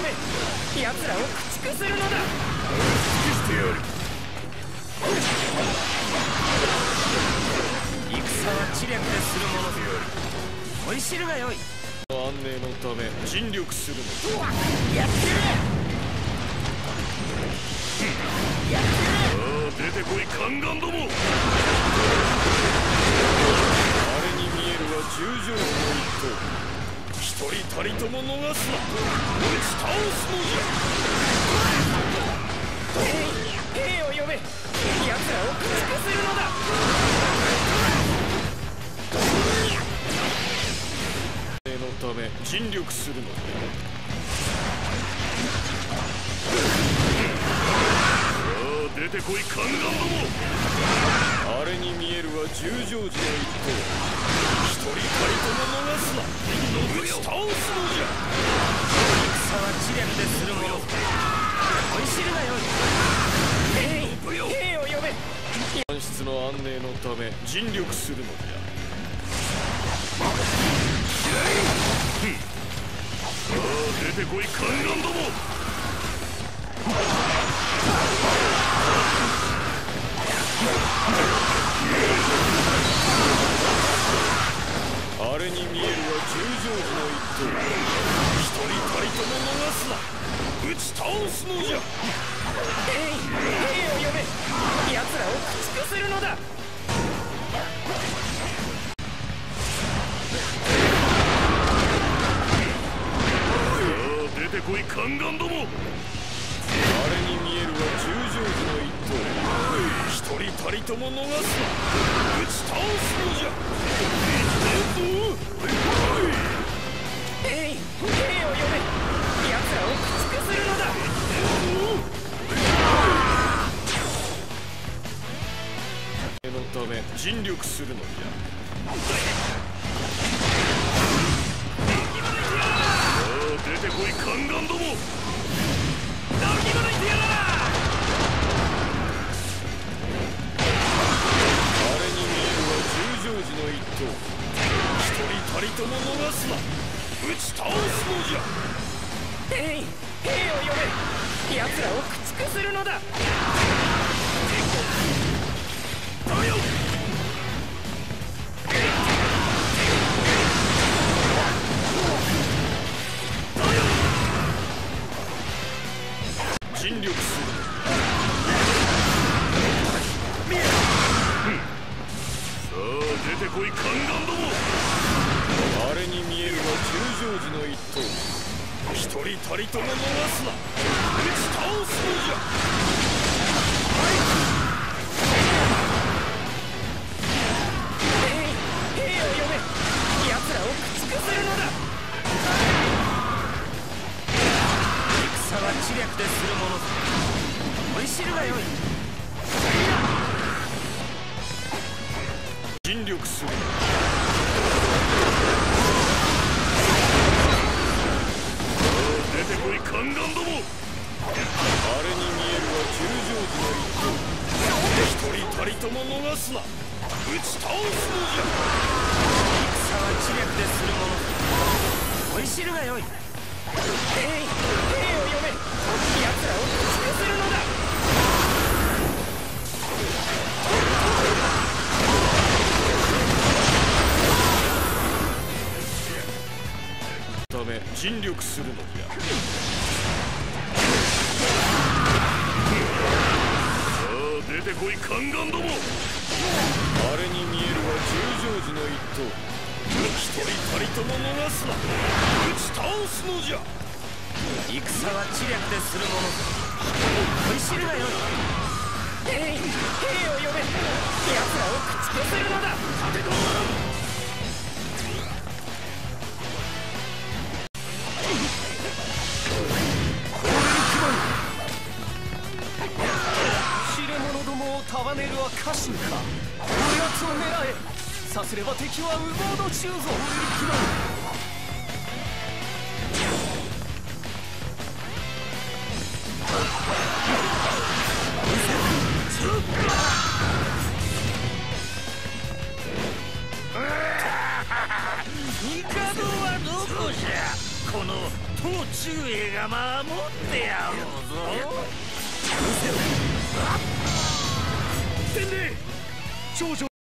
め、奴らを駆逐するのだ。 尽くしてやる。 戦は知略でするものである。思い知るがよい。 安寧のため尽力するのだ。 やってくれ。やってくれ。 さあ出てこい、宦官ども。あれに見えるは十条の一頭。一人たりとも逃すな。打ち倒すのじゃ。 兵を呼べ。奴らを駆逐するのだ。 のため尽力するのだ。さあ出てこい、宦官ども。あれに見えるは十条寺の一頭。一人たりとも逃すな。打ち倒すのじゃ。 戦は知略でするもの。思い知るがよい。兵を呼べ。 官室の安寧のため尽力するのじゃ。さあ出てこい、宦官ども。あれに見えるは十条寺の一頭。一人たりとも逃すな。打ち倒すのじゃ。 兵を呼べ。奴らを駆逐するのだ。 出てこい、宦官ども。あれに見えるは十条寺の一頭。一人たりとも逃すな。打ち倒すのじゃ。 兵を呼べ。奴らを駆逐するのだ。 のため尽力するのじゃ。出てこい、宦官ども。 泣きのいてやらな。 あれに見えるは十条寺の一頭。一人たりとも逃すな。打ち倒すのじゃ。 兵を呼べ。奴らを駆逐するのだ。だよ。 尽力する。さあ出てこい、宦官ども。あれに見えるは十条寺の一頭。一人たりとも逃すな。打ち倒すのじゃ。 兵を呼べ。奴らを駆逐するのだ。戦は知略でするもの。思い知るがよい。 尽力する。出てこい、宦官ども。あれに見えるは十条寺の一頭。一人たりとも逃すな。打ち倒すのじゃ。 戦は知略でするもの。思い知るがよい。兵を呼べ。奴らを駆逐するのだ。 ため尽力するのじゃ。さあ出てこい、宦官ども。あれに見えるは十条寺の一頭。一人たりとも逃すな。打ち倒すのじゃ。 戦は知略でするもの。思い知るがよい。兵を呼べ。奴らを駆逐するのだ。立てどまらん。知れ者どもを束ねるは家臣か。こやつを狙え。さすれば敵は無謀の中ぞ。帝はどこじゃ。この当忠英が守ってやろうぞ。 伝令、少女